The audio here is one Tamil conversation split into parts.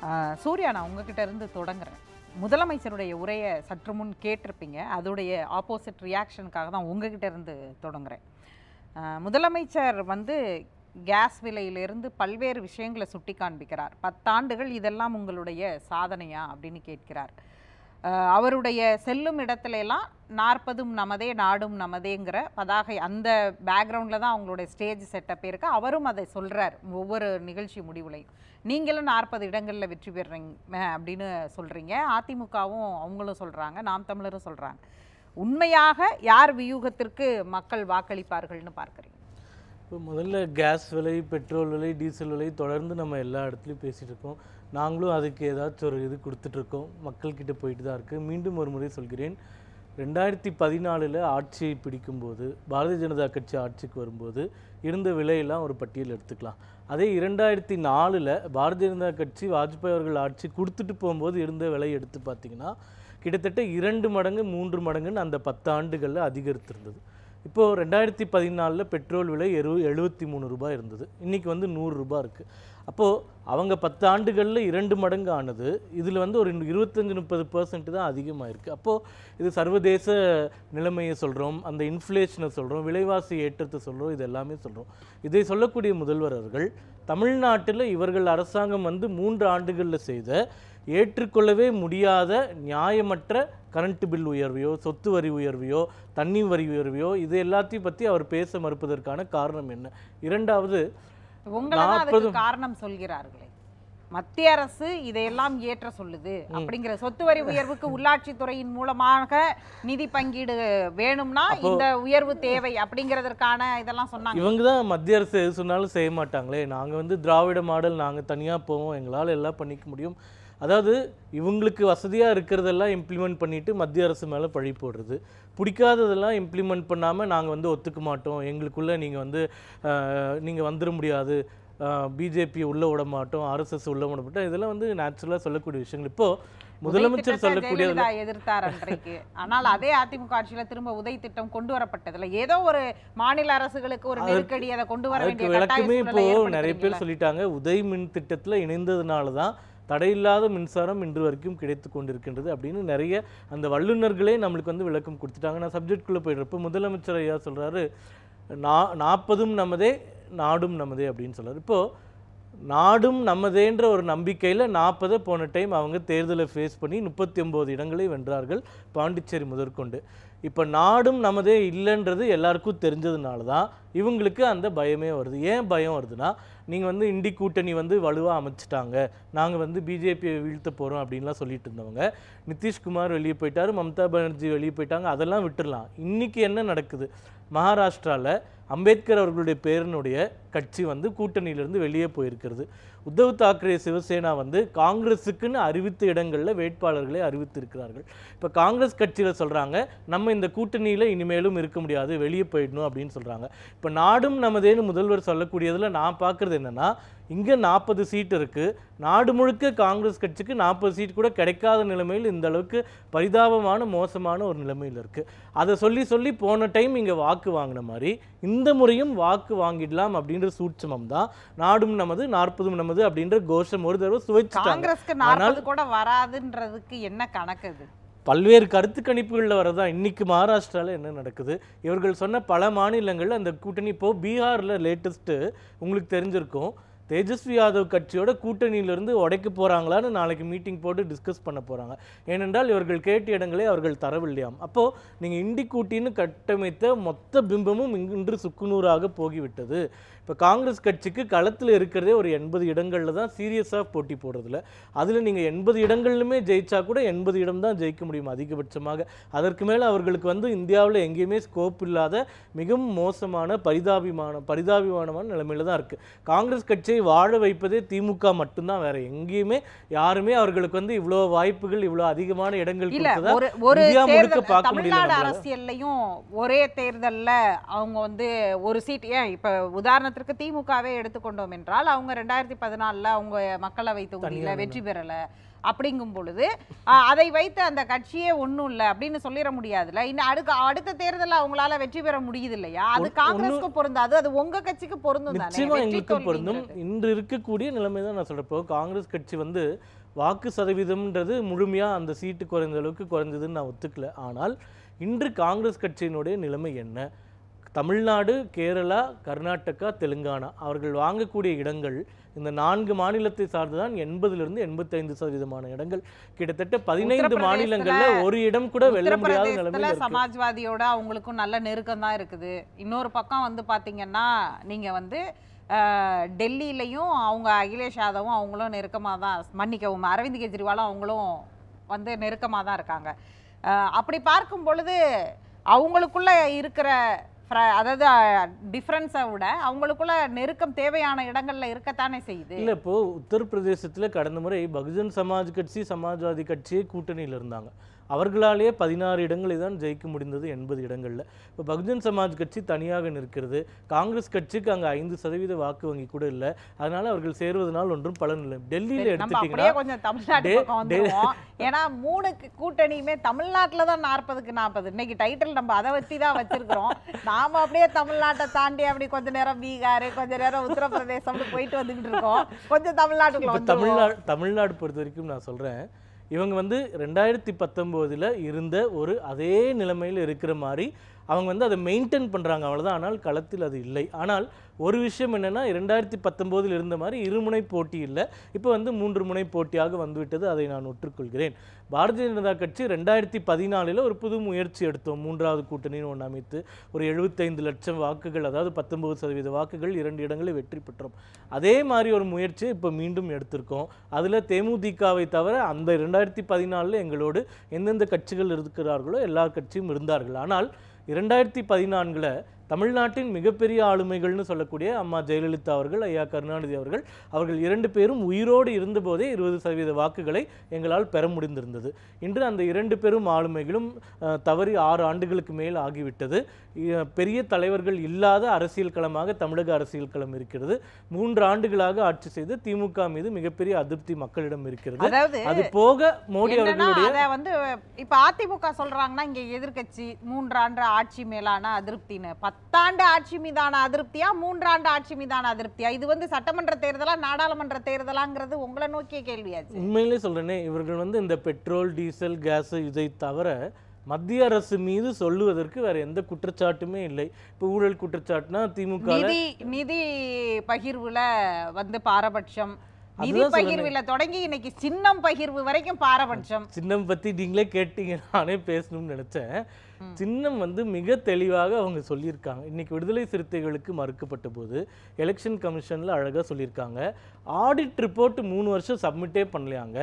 சூர்யா, நான் உங்ககிட்ட இருந்து தொடங்குறேன். முதலமைச்சருடைய உரையை சற்று முன் கேட்டிருப்பீங்க. அதோடைய ஆப்போசிட் ரியாக்ஷனுக்காக தான் உங்ககிட்ட இருந்து தொடங்குறேன். முதலமைச்சர் கேஸ் விலையிலிருந்து பல்வேறு விஷயங்களை சுட்டி காண்பிக்கிறார். 10 ஆண்டுகள் இதெல்லாம் உங்களுடைய சாதனையா அப்படின்னு கேட்கிறார். அவருடைய செல்லும் இடத்துல எல்லாம் 40ம் நமதே நாடும் நமதேங்கிற பதாகை அந்த பேக்ரவுண்டில் தான் அவங்களுடைய ஸ்டேஜ் செட்டப் இருக்கு. அவரும் அதை சொல்கிறார் ஒவ்வொரு நிகழ்ச்சி முடிவுலையும். நீங்களும் 40 இடங்களில் வெற்றி பெறுறீங்க அப்படின்னு சொல்கிறீங்க. அதிமுகவும் அவங்களும் சொல்கிறாங்க, நாம் தமிழரும் சொல்கிறாங்க. உண்மையாக யார் வியூகத்திற்கு மக்கள் வாக்களிப்பார்கள்னு பார்க்குறீங்க? இப்போ முதல்ல கேஸ் விலை, பெட்ரோல் விலை, டீசல் விலை தொடர்ந்து நம்ம எல்லா இடத்துலையும் பேசிகிட்டு இருக்கோம். நாங்களும் அதுக்கு ஏதாச்சும் ஒரு இது கொடுத்துட்ருக்கோம். மக்கள்கிட்ட போயிட்டு தான் இருக்குது. மீண்டும் ஒரு முறை சொல்கிறேன், 2014 ஆட்சியை பிடிக்கும்போது, பாரதிய ஜனதா கட்சி ஆட்சிக்கு வரும்போது இருந்த விலையெல்லாம் ஒரு பட்டியல் எடுத்துக்கலாம். அதே 2004 பாரதிய ஜனதா கட்சி வாஜ்பாய் அவர்கள் ஆட்சி கொடுத்துட்டு போகும்போது இருந்த விலை எடுத்து பார்த்திங்கன்னா கிட்டத்தட்ட 2 மடங்கு 3 மடங்குன்னு அந்த 10 ஆண்டுகளில் அதிகரித்திருந்தது. இப்போது 2014 பெட்ரோல் விலை 73 ரூபாய் இருந்தது. இன்றைக்கி 100 ரூபாய் இருக்குது. அப்போது அவங்க 10 ஆண்டுகளில் 2 மடங்கு ஆனது. இதில் ஒரு 25-30% தான் அதிகமாக இருக்குது. அப்போது இது சர்வதேச நிலைமையை சொல்கிறோம், அந்த இன்ஃப்ளேஷனை சொல்கிறோம், விலைவாசி ஏற்றத்தை சொல்கிறோம், இது எல்லாமே சொல்கிறோம். இதை சொல்லக்கூடிய முதல்வர் அவர்கள் தமிழ்நாட்டில் இவர்கள் அரசாங்கம் 3 ஆண்டுகளில் செய்த ஏற்றுக்கொள்ளவே முடியாத நியாயமற்ற கரண்ட் பில் உயர்வையோ, சொத்து வரி உயர்வையோ, தண்ணி வரி உயர்வையோ, இது எல்லாத்தையும் பற்றி அவர் பேச மறுப்பதற்கான காரணம் என்ன? இரண்டாவது, காரணம் சொல்கிறார்களே, மத்திய அரசு இதையெல்லாம் ஏற்ற சொல்லுது அப்படிங்கிற சொத்து வரி உயர்வுக்கு உள்ளாட்சி துறையின் மூலமாக நிதி பங்கீடு வேணும்னா இந்த உயர்வு தேவை அப்படிங்கிறதற்கான இதெல்லாம் சொன்னாங்க. இவங்க தான் மத்திய அரசு எது சொன்னாலும் செய்ய மாட்டாங்களே. நாங்கள் திராவிட மாடல், நாங்கள் தனியாக போவோம், எங்களால் எல்லாம் பண்ணிக்க முடியும். அதாவது இவங்களுக்கு வசதியாக இருக்கிறதெல்லாம் இம்ப்ளிமெண்ட் பண்ணிவிட்டு மத்திய அரசு மேலே பழி போடுறது, பிடிக்காததெல்லாம் இம்ப்ளிமெண்ட் பண்ணாமல் நாங்கள் ஒத்துக்க மாட்டோம், எங்களுக்குள்ளே நீங்கள் வந்துட முடியாது, பிஜேபி உள்ளே விட மாட்டோம், ஆர்எஸ்எஸ் உள்ளே விட மாட்டோம், இதெல்லாம் நேச்சுரலாக சொல்லக்கூடிய விஷயங்கள். இப்போது முதலமைச்சர் சொல்லக்கூடிய எதிர்த்தார் அன்றைக்கு. ஆனால் அதே அதிமுக ஆட்சியில் திரும்ப உதய் திட்டம் கொண்டு வரப்பட்டதில்லை. ஏதோ ஒரு மாநில அரசுகளுக்கு ஒரு நெருக்கடி, அதை கொண்டு வர வேண்டிய விளக்கமே இப்போ நிறைய பேர் சொல்லிட்டாங்க. உதய் மின் திட்டத்தில் இணைந்ததுனால தான் தடையில்லாத மின்சாரம் இன்று வரைக்கும் கிடைத்து கொண்டிருக்கின்றது அப்படின்னு நிறைய அந்த வல்லுநர்களே நம்மளுக்கு விளக்கம் கொடுத்துட்டாங்க. நான் சப்ஜெக்ட்குள்ளே போயிடுறப்போ முதலமைச்சர் ஐயா சொல்கிறாரு, 40ம் நமதே நாடும் நமதே அப்படின்னு சொல்கிறார். இப்போது நாடும் நமதேன்ற ஒரு நம்பிக்கையில் 40 போன டைம் அவங்க தேர்தலை ஃபேஸ் பண்ணி 39 இடங்களை வென்றார்கள், பாண்டிச்சேரி முதற்கொண்டு. இப்போ நாடும் நமதே இல்லைன்றது எல்லாருக்கும் தெரிஞ்சதுனால தான் இவங்களுக்கு அந்த பயமே வருது. ஏன் பயம் வருதுன்னா, நீங்கள் இண்டி கூட்டணி வலுவாக அமைச்சிட்டாங்க, நாங்கள் பிஜேபியை வீழ்த்த போகிறோம் அப்படின்லாம் சொல்லிட்டு இருந்தவங்க, நிதிஷ்குமார் வெளியே போயிட்டார், மம்தா பானர்ஜி வெளியே போயிட்டாங்க, அதெல்லாம் விட்டுடலாம். இன்றைக்கி என்ன நடக்குது? மகாராஷ்டிராவில் அம்பேத்கர் அவர்களுடைய பேரனுடைய கட்சி கூட்டணியிலிருந்து வெளியே போயிருக்கிறது. உத்தவ் தாக்கரே சிவசேனா காங்கிரஸுக்குன்னு அறிவித்த இடங்களில் வேட்பாளர்களை அறிவித்திருக்கிறார்கள். இப்போ காங்கிரஸ் கட்சியில் சொல்கிறாங்க, நம்ம இந்த கூட்டணியில் இனிமேலும் இருக்க முடியாது, வெளியே போயிடணும் அப்படின்னு சொல்கிறாங்க. இப்போ நாடும் நமதேன்னு முதல்வர் சொல்லக்கூடியதில் நான் பார்க்குறது என்னென்னா, இங்கே 40 சீட் இருக்குது, நாடு முழுக்க காங்கிரஸ் கட்சிக்கு 40 சீட் கூட கிடைக்காத நிலைமையில் இந்த அளவுக்கு பரிதாபமான மோசமான ஒரு நிலைமையில் இருக்குது. அதை சொல்லி போன டைம் இங்கே வாக்கு வாங்கின மாதிரி இந்த முறையும் வாக்கு வாங்கிடலாம் அப்படின்ற சூட்சமம் தான் நாடும் நமது 40ம் நமது அப்படின்ற கோஷம் ஒரு தடவை சுவைச்சு கூட வராதுன்றதுக்கு என்ன கணக்கு? பல்வேறு கருத்து கணிப்புகளில் வரதான். இன்றைக்கி மகாராஷ்டிராவில் என்ன நடக்குது, இவர்கள் சொன்ன பல மாநிலங்களில் அந்த கூட்டணி, இப்போது பீகாரில் லேட்டஸ்ட்டு உங்களுக்கு தெரிஞ்சிருக்கும், தேஜஸ்வி யாதவ் கட்சியோட கூட்டணியிலிருந்து உடைக்க போகிறாங்களான்னு நாளைக்கு மீட்டிங் போட்டு டிஸ்கஸ் பண்ண போகிறாங்க. ஏனென்றால் இவர்கள் கேட்ட இடங்களே அவர்கள் தரவில்லையாம். அப்போது நீங்கள் இண்டி கூட்டின்னு கட்டமைத்த மொத்த பிம்பமும் இன்று சுக்குநூறாக போகிவிட்டது. இப்போ காங்கிரஸ் கட்சிக்கு களத்தில் இருக்கிறதே ஒரு 80 இடங்களில் தான் சீரியஸாக போட்டி போடுறதில்ல. அதில் நீங்கள் 80 இடங்கள்லுமே ஜெயிச்சா கூட 80 இடம் தான் ஜெயிக்க முடியும் அதிகபட்சமாக. அதற்கு மேலே அவர்களுக்கு இந்தியாவில் எங்கேயுமே ஸ்கோப் இல்லாத மிகவும் மோசமான பரிதாபிமானமான நிலைமையில் தான் இருக்குது. காங்கிரஸ் கட்சியை வாழ வைப்பதே திமுக மட்டும்தான், வேற எங்கேயுமே யாருமே அவர்களுக்கு இவ்வளோ வாய்ப்புகள், இவ்வளோ அதிகமான இடங்கள் இந்தியா முழுக்க பார்க்க முடியல. அரசியல்லையும் ஒரே தேர்தலில் அவங்க ஒரு சீட், ஏன் இப்போ உதாரணத்துக்கு உதாரணத்திற்கு திமுகவே எடுத்துக்கொண்டோம் என்றால் அவங்க 2014 அவங்க மக்களவை தொகுதியில வெற்றி பெறல அப்படிங்கும் பொழுது அதை வைத்து அந்த கட்சியே ஒண்ணும் இல்லை அப்படின்னு சொல்லிட முடியாதுல்ல. இன்னும் அடுத்த தேர்தலில் அவங்களால வெற்றி பெற முடியுது இல்லையா? அது காங்கிரஸ்க்கு பொருந்தாது, அது உங்க கட்சிக்கு பொருந்தும். நிச்சயமா எங்களுக்கு பொருந்தும். இன்று இருக்கக்கூடிய நிலைமை தான் நான் சொல்றப்போ காங்கிரஸ் கட்சி வந்து வாக்கு சதவீதம்ன்றது முழுமையா அந்த சீட்டு குறைந்த அளவுக்கு குறைந்ததுன்னு நான் ஒத்துக்கல. ஆனால் இன்று காங்கிரஸ் கட்சியினுடைய நிலைமை என்ன? தமிழ்நாடு, கேரளா, கர்நாடகா, தெலுங்கானா அவர்கள் வாங்கக்கூடிய இடங்கள் இந்த 4 மாநிலத்தை சார்ந்துதான் 80லிருந்து 85% இடங்கள், கிட்டத்தட்ட 15 மாநிலங்கள்ல ஒரு இடம் கூட வெல்ல முடியாத நிலைமையில இருக்கு. சமாஜ்வாதியோட அவங்களுக்கும் நல்ல நெருக்கம் தான் இருக்குது. இன்னொரு பக்கம் வந்து பாத்தீங்கன்னா நீங்க வந்து டெல்லியிலையும் அவங்க அகிலேஷ் யாதவும் அவங்களும் நெருக்கமாக தான், மன்னிக்கவும் அரவிந்த் கெஜ்ரிவாலும் அவங்களும் வந்து நெருக்கமாக தான் இருக்காங்க. அப்படி பார்க்கும் பொழுது அவங்களுக்குள்ள இருக்கிற அதாவது டிஃபரன்ஸை விட அவங்களுக்குள்ள நெருக்கம் தேவையான இடங்கள்ல இருக்கத்தானே செய்யுது. இல்லை, இப்போ உத்தரப்பிரதேசத்துல கடந்த முறை பகுஜன் சமாஜ் கட்சி, சமாஜ்வாதி கட்சியே கூட்டணியில் இருந்தாங்க. அவர்களாலேயே 16 இடங்களை தான் ஜெயிக்க முடிந்தது 80 இடங்கள்ல. இப்போ பகுஜன் சமாஜ் கட்சி தனியாக நிற்கிறது. காங்கிரஸ் கட்சிக்கு அங்கே 5% வாக்கு வங்கி கூட இல்லை. அதனால அவர்கள் சேருவதனால் ஒன்றும் பலன் இல்லை. டெல்லியில் எடுத்துட்டீங்கன்னா கொஞ்சம் தமிழ்நாடு பக்கம் வந்துருவோம். ஏன்னா 3 கூட்டணியுமே தமிழ்நாட்டில் தான் 40க்கு 40. இன்னைக்கு டைட்டில் நம்ம அதை வச்சு தான் வச்சிருக்கிறோம். நாம அப்படியே தமிழ்நாட்டை தாண்டி அப்படி கொஞ்ச நேரம் பீகார், கொஞ்ச நேரம் உத்தரப்பிரதேசம் போயிட்டு வந்துகிட்டு இருக்கோம். கொஞ்சம் தமிழ்நாட்டுக்குள்ள தமிழ்நாடு பொறுத்த வரைக்கும் நான் சொல்றேன், இவங்க வந்து 2019 இருந்த ஒரு அதே நிலைமையில் இருக்கிற மாதிரி அவங்க வந்து அதை மெயின்டைன் பண்ணுறாங்க, அவ்வளோதான். ஆனால் களத்தில் அது இல்லை. ஆனால் ஒரு விஷயம் என்னென்னா, 2019 இருந்த மாதிரி இருமுனை போட்டி இல்லை, இப்போ வந்து 3 முனை போட்டியாக வந்துவிட்டது. அதை நான் ஒற்றுக்கொள்கிறேன். பாரதிய ஜனதா கட்சி 2014 ஒரு புது முயற்சி எடுத்தோம். 3வது கூட்டணின்னு ஒன்று அமைத்து ஒரு 75 லட்சம் வாக்குகள், அதாவது 19% வாக்குகள் 2 இடங்களில் வெற்றி பெற்றோம். அதே மாதிரி ஒரு முயற்சி இப்போ மீண்டும் எடுத்திருக்கோம். அதில் தேமுதிகவை தவிர அந்த 2014 எங்களோடு எந்தெந்த கட்சிகள் இருக்கிறார்களோ எல்லா கட்சியும் இருந்தார்கள். ஆனால் 2014 தமிழ்நாட்டின் மிகப்பெரிய ஆளுமைகள்னு சொல்லக்கூடிய அம்மா ஜெயலலிதா அவர்கள், ஐயா கருணாநிதி அவர்கள் 2 பேரும் உயிரோடு இருந்தபோதே 20% வாக்குகளை எங்களால் பெற முடிந்திருந்தது. இன்று அந்த 2 பேரும் ஆளுமைகளும் தவறி 6 ஆண்டுகளுக்கு மேல் ஆகிவிட்டது. பெரிய தலைவர்கள் இல்லாத அரசியல் களமாக தமிழக அரசியல் களம் இருக்கிறது. 3 ஆண்டுகளாக ஆட்சி செய்து திமுக மீது மிகப்பெரிய அதிருப்தி மக்களிடம் இருக்கிறது. அது போக மோடி அவர்களுடைய வந்து இப்ப அதிமுக சொல்றாங்கன்னா இங்க எதிர்கட்சி 3 ஆண்டு ஆட்சி மேலான அதிருப்தின்னு, 10 ஆண்டு ஆட்சி மீதான அதிருப்தியா 3 ஆண்டு ஆட்சி மீதான அதிருப்தியா? இது வந்து சட்டமன்ற தேர்தலா நாடாளுமன்ற தேர்தலாங்கிறது உங்களை நோக்கிய கேள்வியாச்சு. உண்மையிலே சொல்றேனே, இவர்கள் வந்து இந்த பெட்ரோல், டீசல், கேஸ் இதை தவிர மத்திய அரசு மீது சொல்லுவதற்கு வேற எந்த குற்றச்சாட்டுமே இல்லை. இப்போ ஊழல் குற்றச்சாட்டுனா திமுக நிதி பகிர்வுல வந்து பாரபட்சம், நிதி பகிர்வுல தொடங்கி இன்னைக்கு சின்னம் பகிர்வு வரைக்கும் பாரபட்சம். சின்னம் பத்தி நீங்களே கேட்டீங்க, நானே பேசணும்னு நினைச்சேன். சின்னம் வந்து மிக தெளிவாக அவங்க சொல்லியிருக்காங்க. இன்னைக்கு விடுதலை சிறுத்தைகளுக்கு மறுக்கப்பட்ட போது எலெக்ஷன் கமிஷன்ல அழகா சொல்லியிருக்காங்க, ஆடிட் ரிப்போர்ட் 3 வருஷம் சப்மிட்டே பண்ணலையாங்க,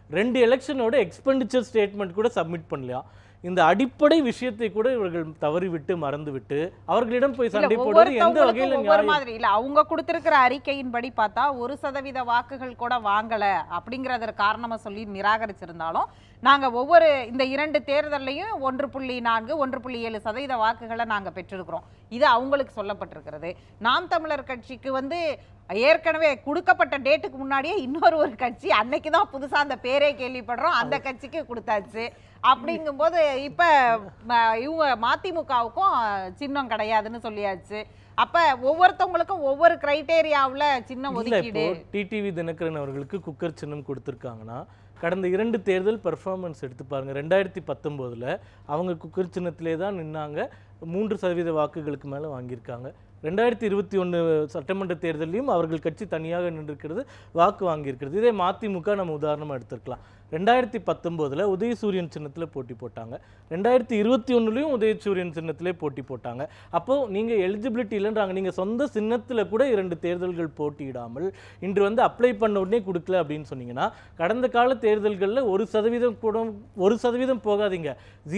2 எலெக்ஷனோட எக்ஸ்பெண்டிச்சர் ஸ்டேட்மெண்ட் கூட சப்மிட் பண்ணலையா. இந்த அடிப்படை விஷயத்தை கூட இவர்கள் தவறிவிட்டு மறந்துவிட்டு அவர்களிடம் போய் சண்டை போடுறது எந்த வகையில மாதிரி இல்ல. அவங்க கொடுத்திருக்கிற அறிக்கையின்படி பார்த்தா 1% வாக்குகள் கூட வாங்கல அப்படிங்கறத காரணமா சொல்லி நிராகரிச்சிருந்தாலும், நாங்க ஒவ்வொரு இந்த 2 தேர்தலையும் 1.4, 1.7% வாக்குகளை நாங்க பெற்றிருக்கிறோம். இது அவங்களுக்கு சொல்லப்பட்டிருக்கிறது. நாம் தமிழர் கட்சிக்கு வந்து ஏற்கனவே கொடுக்கப்பட்ட டேட்டுக்கு முன்னாடியே இன்னொரு கட்சி, அன்னைக்கு தான் புதுசா அந்த பேரே கேள்விப்படுறோம், அந்த கட்சிக்கு கொடுத்தாச்சு. அப்படிங்கும்போது இப்ப இவங்க மதிமுகவுக்கும் சின்னம் கிடையாதுன்னு சொல்லியாச்சு. அப்ப ஒவ்வொருத்தவங்களுக்கும் ஒவ்வொரு கிரைட்டேரியாவுல சின்னம் ஒதுக்கீடு. டிடிவி தினகரன் அவர்களுக்கு குக்கர் சின்னம் கொடுத்திருக்காங்கன்னா, கடந்த 2 தேர்தல் பெர்ஃபார்மன்ஸ் எடுத்து பாருங்க. 2019 அவங்க குக்கர் சின்னத்திலே தான் நின்னாங்க, 3% வாக்குகளுக்கு மேல வாங்கியிருக்காங்க. 2021 சட்டமன்ற தேர்தலையும் அவர்கள் கட்சி தனியாக நின்றிருக்கிறது, வாக்கு வாங்கியிருக்கிறது. இதே மதிமுக நம்ம உதாரணமாக எடுத்துக்கலாம். 2019 உதயசூரியன் சின்னத்தில் போட்டி போட்டாங்க, 2021 உதயசூரியன் சின்னத்திலே போட்டி போட்டாங்க. அப்போ நீங்க எலிஜிபிலிட்டி இல்லைன்றாங்க. நீங்க சொந்த சின்னத்தில் கூட 2 தேர்தல்கள் போட்டியிடாமல் இன்று வந்து அப்ளை பண்ண உடனே கொடுக்கல அப்படின்னு சொன்னீங்கன்னா, கடந்த கால தேர்தல்களில் 1% கூட 1% போகாதீங்க,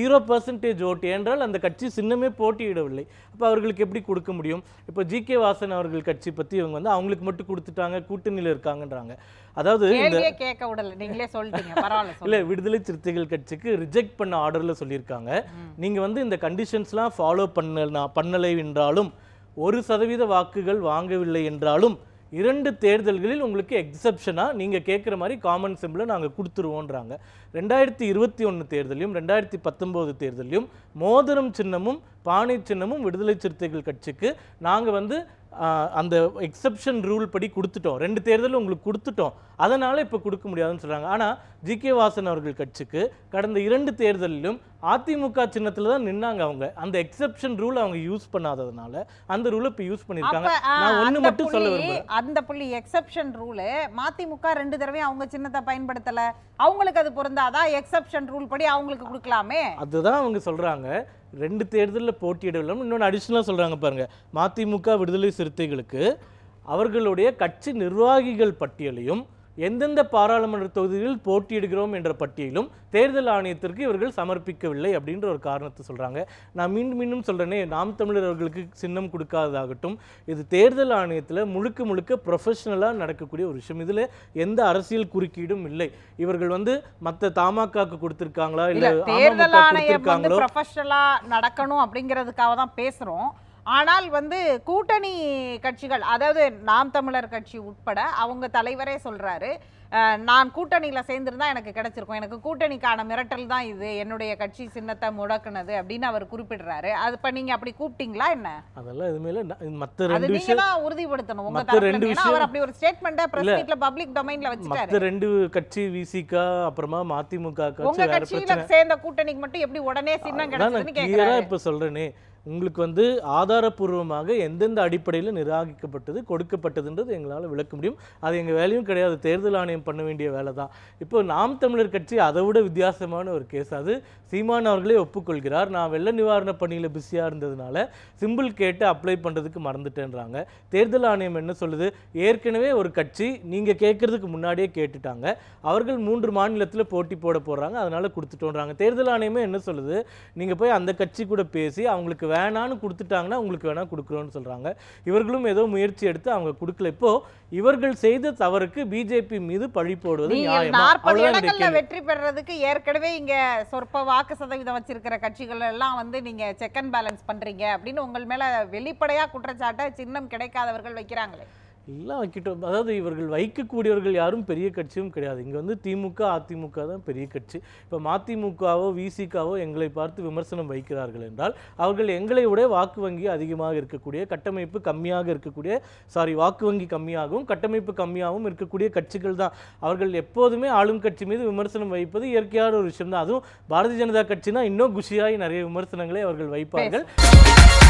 0% ஓட்டு என்றால் அந்த கட்சி சின்னமே போட்டியிடவில்லை. அப்போ அவர்களுக்கு எப்படி கொடுக்க முடியும்? இப்போ ஜி.கே. வாசன் அவர்கள் கட்சி பத்தி இவங்க வந்து அவங்களுக்கு மட்டும் கொடுத்துட்டாங்க, கூட்டணியில் இருக்காங்கன்றாங்க. அதாவது கேட்க விடல, நீங்களே சொல்லிட்டீங்க, பரவாயில்ல. இல்ல, விடுதலை சிறுத்தைகள் கட்சிக்கு ரிஜெக்ட் பண்ண ஆர்டர்ல சொல்லியிருக்காங்க, நீங்க வந்து இந்த கண்டிஷன்ஸ்லாம் ஃபாலோ பண்ணலை என்றாலும் 1% வாக்குகள் வாங்கவில்லை என்றாலும் 2 தேர்தல்களில் உங்களுக்கு எக்ஸப்ஷனாக நீங்கள் கேட்குற மாதிரி காமன் சிம்பிளை நாங்கள் கொடுத்துருவோன்றாங்க. 2021 தேர்தலையும் 2019 தேர்தலையும் மோதிரம் சின்னமும் பானை சின்னமும் விடுதலை சிறுத்தைகள் கட்சிக்கு நாங்கள் வந்து அந்த எக்ஸப்ஷன் ரூல் படி கொடுத்துட்டோம். 2 தேர்தலும் உங்களுக்கு கொடுத்துட்டோம், அதனால் இப்போ கொடுக்க முடியாதுன்னு சொல்கிறாங்க. ஆனால் ஜி.கே. வாசன் அவர்கள் கட்சிக்கு கடந்த 2 தேர்தலிலும் அதிமுக சின்னத்தில் தான் நின்னாங்க. அவங்க அந்த எக்ஸப்ஷன் ரூல் அவங்க யூஸ் பண்ணாததுனால அந்த ரூலை இப்போ யூஸ் பண்ணியிருக்காங்க. நான் ஒன்று மட்டும் சொல்ல விரும்புகிறேன், அந்த புள்ளி எக்ஸப்ஷன் ரூலு மதிமுக 2 தடவையும் அவங்க சின்னத்தை பயன்படுத்தலை, அவங்களுக்கு அது பொருந்தாதான் எக்ஸப்ஷன் ரூல் படி அவங்களுக்கு கொடுக்கலாமே. அதுதான் அவங்க சொல்கிறாங்க. 2 தேர்தலில் போட்டியிடலாம். இன்னொன்று அடிஷ்னலாக சொல்கிறாங்க பாருங்க, மதிமுக விடுதலை சிறுத்தைகளுக்கு அவர்களுடைய கட்சி நிர்வாகிகள் பட்டியலையும் எந்தெந்த பாராளுமன்ற தொகுதிகளில் போட்டியிடுகிறோம் என்ற பட்டியலும் தேர்தல் ஆணையத்திற்கு இவர்கள் சமர்ப்பிக்கவில்லை அப்படின்ற ஒரு காரணத்தை சொல்கிறாங்க. நான் மீண்டும் சொல்கிறேனே, நாம் தமிழர் அவர்களுக்கு சின்னம் கொடுக்காததாகட்டும், இது தேர்தல் ஆணையத்தில் முழுக்க ப்ரொஃபஷனலாக நடக்கக்கூடிய ஒரு விஷயம். இதில் எந்த அரசியல் குறுக்கீடும் இல்லை. இவர்கள் வந்து மற்ற தமாகாக்கு கொடுத்துருக்காங்களா இல்லை தேர்தல் ஆணையம் வந்து ப்ரொஃபஷனலாக நடக்கணும் அப்படிங்கிறதுக்காக தான் பேசுகிறோம். ஆனால் வந்து கூட்டணி கட்சிகள், அதாவது நாம் தமிழர் கட்சி உட்பட அவங்க தலைவரே சொல்றாரு, நான் கூட்டணியில சேர்ந்திருந்தா எனக்கு கிடைச்சிருக்கும், எனக்கு கூட்டணிக்கான மிரட்டல் தான் இது, என்னுடைய கட்சி சின்னத்தை முடக்குனது அப்படின்னு அவர் குறிப்பிடுறாரு. அது இப்ப நீங்க அப்படி கூப்பிட்டீங்களா என்ன? அதெல்லாம் எதுவுமே மற்ற ரெண்டு விஷயம் தான் உறுதிப்படுத்தணும் உங்க தரப்புல. ஏன்னா அவர் அப்படி ஒரு ஸ்டேட்மெண்ட்டை பிரஸ் மீட்ல பப்ளிக் டொமைன்ல வச்சிட்டாரு. மற்ற 2 கட்சி விசிக அப்புறமா மதிமுக உங்க கட்சியில சேர்ந்த கூட்டணிக்கு மட்டும் எப்படி உடனே சின்னம் கிடைச்சதுன்னு கேக்குறாரு. இப்ப சொல்றேனே, உங்களுக்கு வந்து ஆதாரப்பூர்வமாக எந்தெந்த அடிப்படையில் நிராகரிக்கப்பட்டது கொடுக்கப்பட்டதுன்றது எங்களால் விளக்க முடியும். அது எங்கள் வேலையும் கிடையாது, தேர்தல் ஆணையம் பண்ண வேண்டிய வேலை தான். இப்போ நாம் தமிழர் கட்சி அதை விட வித்தியாசமான ஒரு கேஸ். அது சீமான் அவர்களே ஒப்புக்கொள்கிறார், நான் வெள்ள நிவாரண பணியில் பிஸியாக இருந்ததுனால சிம்பிள் கேட்டு அப்ளை பண்ணுறதுக்கு மறந்துட்டேன்றாங்க. தேர்தல் ஆணையம் என்ன சொல்லுது, ஏற்கனவே ஒரு கட்சி நீங்கள் கேட்கறதுக்கு முன்னாடியே கேட்டுட்டாங்க, அவர்கள் 3 மாநிலத்தில் போட்டி போட போடுறாங்க, அதனால கொடுத்துட்டோன்றாங்க. தேர்தல் ஆணையமே என்ன சொல்லுது, நீங்கள் போய் அந்த கட்சி கூட பேசி அவங்களுக்கு வேணான்னு கொடுத்துட்டாங்கன்னா உங்களுக்கு வேணா கொடுக்குறோன்னு சொல்றாங்க. இவர்களும் ஏதோ முயற்சி எடுத்து அவங்க கொடுக்கல. இப்போ இவர்கள் செய்த தவறுக்கு பிஜேபி மீது பழி போடுவது நியாயமா? 40 இடங்கள்ல வெற்றி பெறறதுக்கு ஏற்கனவே இங்க சொற்ப வாக்கு சதவீதம் வச்சிருக்கிற கட்சிகள் எல்லாம் வந்து நீங்க செக் அண்ட் பேலன்ஸ் பண்றீங்க அப்படின்னு உங்கள் மேல வெளிப்படையா குற்றச்சாட்டை சின்னம் கிடைக்காதவர்கள் வைக்கிறாங்களே. எல்லாம் வைக்கிட்டோம். அதாவது இவர்கள் வைக்கக்கூடியவர்கள் யாரும் பெரிய கட்சியும் கிடையாது. இங்கே வந்து திமுக அதிமுக தான் பெரிய கட்சி. இப்போ மதிமுகவோ விசிகாவோ எங்களை பார்த்து விமர்சனம் வைக்கிறார்கள் என்றால் அவர்கள் எங்களை விட வாக்கு வங்கி அதிகமாக இருக்கக்கூடிய, கட்டமைப்பு கம்மியாக இருக்கக்கூடிய, வாக்கு வங்கி கம்மியாகவும் கட்டமைப்பு கம்மியாகவும் இருக்கக்கூடிய கட்சிகள் தான். அவர்கள் எப்போதுமே ஆளும் கட்சி மீது விமர்சனம் வைப்பது இயற்கையான ஒரு விஷயம் தான். அதுவும் பாரதிய ஜனதா கட்சினா இன்னும் குஷியாகி நிறைய விமர்சனங்களை அவர்கள் வைப்பார்கள்.